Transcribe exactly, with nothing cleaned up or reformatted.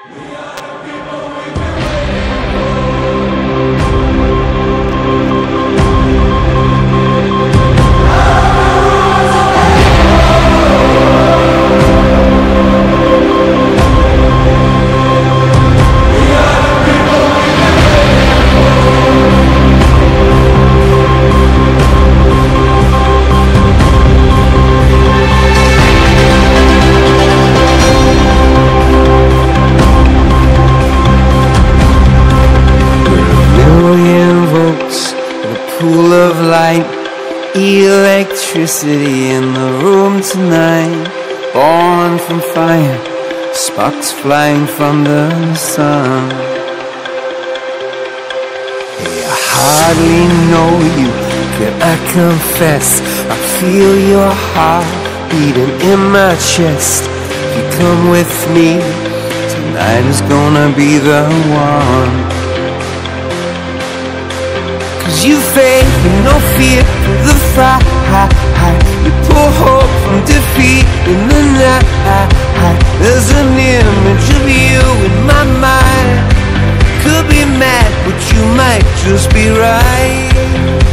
Pool of light, electricity in the room tonight. Born from fire, sparks flying from the sun. Hey, I hardly know you, can I confess? I feel your heart beating in my chest. If you come with me, tonight is gonna be the one. Cause you faith and no fear for the fight. You pull hope from defeat in the night. There's an image of you in my mind. Could be mad, but you might just be right.